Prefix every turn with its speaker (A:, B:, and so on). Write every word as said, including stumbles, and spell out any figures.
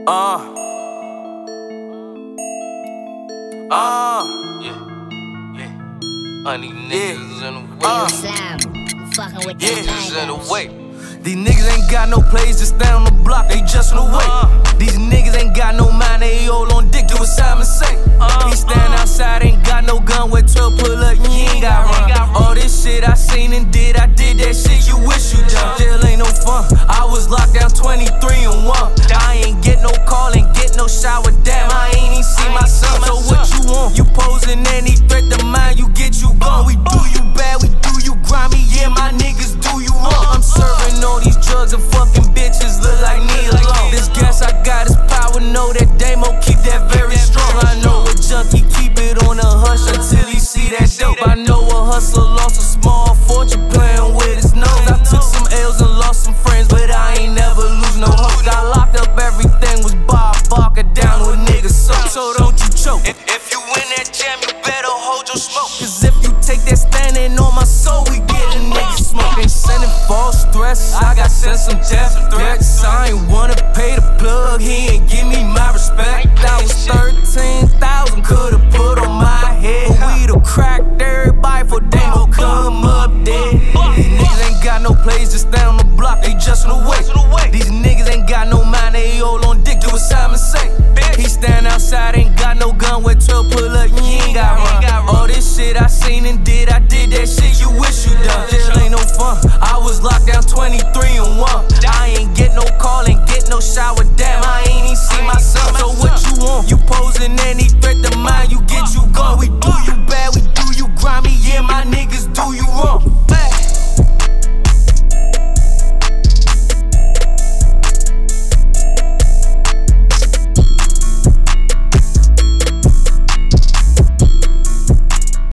A: Uh. Uh.
B: Yeah. Yeah. I need niggas in the way.
A: Uh.
C: Slime, fucking with
A: Yeah.
C: that
B: Niggas in the way.
A: These niggas ain't got no plays, just stay on the block, they just in the way.
B: Uh.
A: These niggas ain't got no mind, they all on dick, do what Simon say.
B: Uh.
A: He stand outside, ain't got no gun, with twelve pull up, you ain't got run. All this shit I seen and did, I did that shit you wish you done. Jail ain't no fun, I was locked down twenty-three and one. I ain't get no call, ain't get no shower, damn, I ain't even see my son. So what you want? You posing any threat to mine, you get you gone. We do you bad, we do you grimy, yeah, my niggas do you wrong. I'm serving all these drugs and fucking bitches look like me alone. This gas I got is power, know that Daimo keep that very strong. I know a junkie keep it on a hush until he see that dope. I know a hustler lost a small fortune playing with his nose. I took some L's and lost some friends, but I ain't never lose no hope. Got locked up, everything was Bob Barker down with niggas so. So don't you choke. If, if you in that jam, you better hold your smoke. Cause if you take that standing on my soul, we getting niggas smoke. Ain't sending false threats, I got sent some death threats. I ain't wanna pay the plug, he ain't give me my respect. That was thirteen thousand, could've put on my head. But we'd have cracked everybody for Daimo come up dead. These niggas ain't got no plays, just stand